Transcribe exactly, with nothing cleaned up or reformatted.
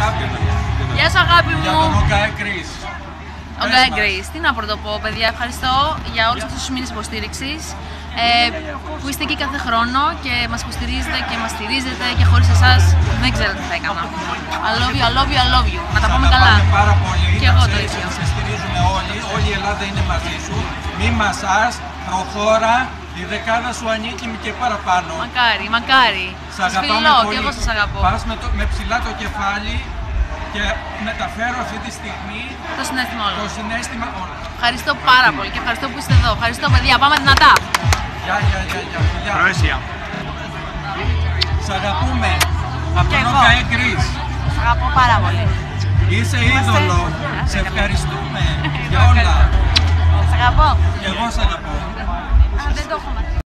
αγάπη μου. Γεια σου αγάπη μου. Για τον Ογκάε Γκρις. Ογκάε Γκρις, τι να πρωτοπώ παιδιά, ευχαριστώ για όλους αυτούς τους μήνες υποστήριξης ε, που είστε εκεί κάθε χρόνο και μας υποστηρίζετε και μας στηρίζετε και χωρίς εσάς δεν ξέρω τι θα έκανα. I love you, I love you, I love you. Να τα πούμε καλά. Πάρα πολύ. Και εγώ το ίδιο. Σε στηρίζουμε όλοι, όλη η Ελλάδα είναι μαζί σου. Μη μασάς, προχώρα, η δεκάδα σου ανήκει και παραπάνω. Μακάρι, μακάρι. Σας φιλώ και εγώ σας αγαπώ. Πας με, το, με ψηλά το κεφάλι και μεταφέρω αυτή τη στιγμή το συνέστημα όλο. Το συνέστημα όλο. Ευχαριστώ πάρα πολύ και ευχαριστώ που είστε εδώ. Ευχαριστώ παιδιά, πάμε δυνατά. Γεια, γεια, γεια, γεια. Προέσια. Σ' αγαπούμε. Από τον Ογκάε Γκρις. Σ' αγαπώ πάρα πολύ. Είσαι είδωλο. Σε ευχαριστούμε για όλα. Σ' αγαπώ. Και εγώ σ' αγαπώ. Δεν το έχω